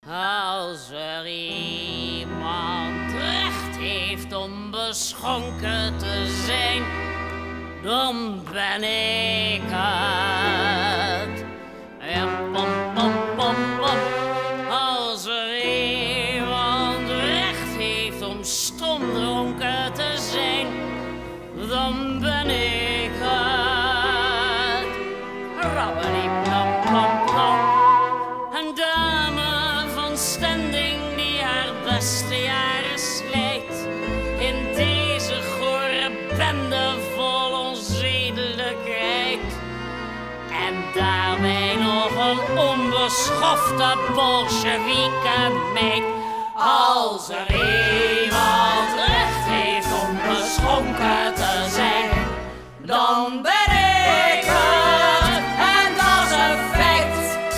Als er iemand recht heeft om beschonken te zijn, dan ben ik het. Ja, pom, pom, pom, pom. Als er iemand recht heeft om stomdronken te zijn, dan ben ik het. Rabbeli, plom, plom, plom. Een dame van standing die haar beste jaren slijt in deze gore bende vol onzedelijkheid. En daarbij nog een onbeschofte bolsjewieke meid. Als er iemand recht heeft om beschonken te zijn, dan ben ik het. En dat is een feit.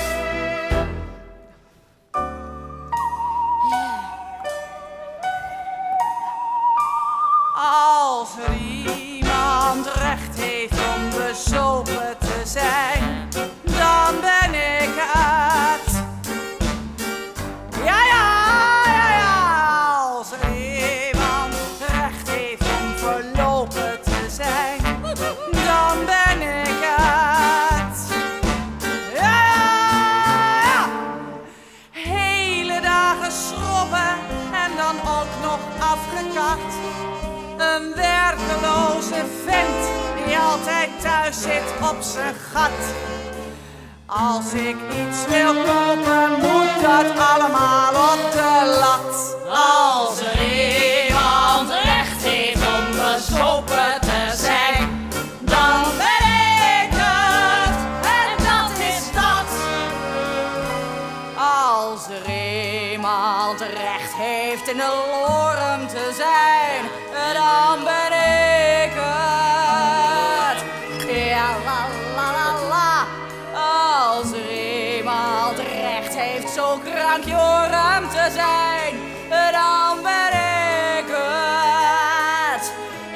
Als er iemand recht heeft om bezopen te zijn, dan ben ik het. Ja, ja, ja, ja. Als er iemand recht heeft om verlopen te zijn, dan ben ik het. Ja, ja, ja. Hele dagen schrobben en dan ook nog afgekapt. Een werkeloze vent die altijd thuis zit op zijn gat. Als ik iets wil kopen, moet dat allemaal op de lat. Als er iemand recht heeft om bezopen te zijn, dan ben ik het. En dat is dat. Als er iemand recht heeft in de lorem te zijn, dan ben ik het. Ja, la, la, la, la. Als er iemand recht heeft zo krankjorum te zijn, dan ben ik het.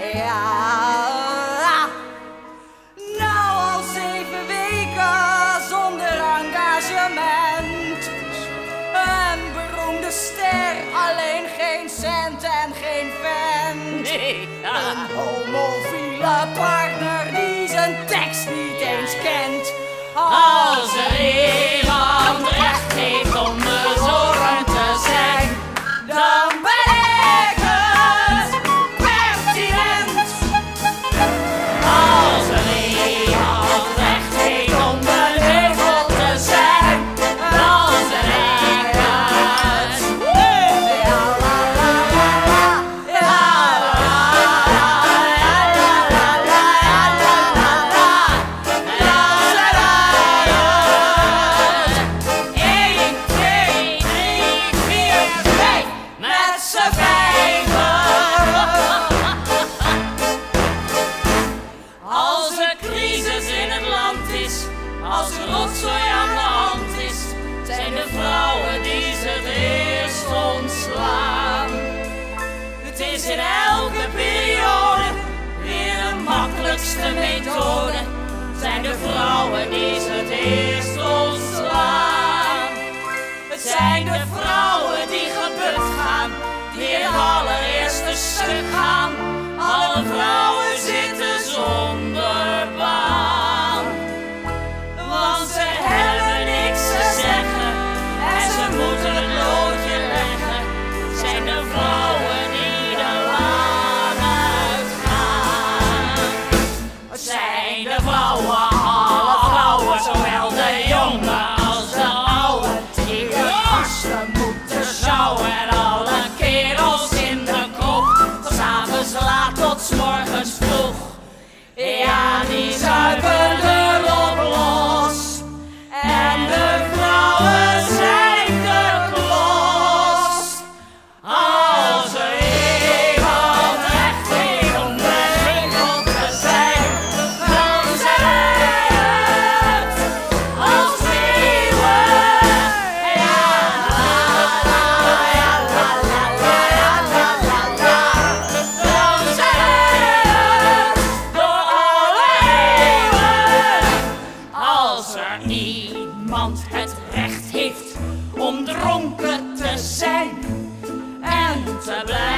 Ja. Nou al 7 weken zonder engagement. Een beroemde ster, alleen geen cent en geen vent. Nee, Een homofiele partner die zijn tekst niet eens kent. als er iemand recht heeft om bezopen te zijn, dan ben ik het. Pertinent. Als er iemand recht heeft om beneveld te zijn, dan ben ik het. Ja, la, la, la, la. Ja, met z'n vijven. Als er crisis in het land is, als er rotzooi aan de hand is, zijn de vrouwen die ze het eerst ontslaan. Het is in elke periode weer de makkelijkste methode, zijn de vrouwen die ze het eerst ontslaan. Het zijn de vrouwen die gebukt gaan, die het allereerste stuk gaan. Alle vrouwen zitten zonder baan, want ze hebben niks te zeggen en ze moeten het loodje leggen. Het zijn de vrouwen die de laan uitgaan. Het zijn de vrouwen, alle vrouwen, zowel de jonge als de oude, die de vaste dronken te zijn en te blijven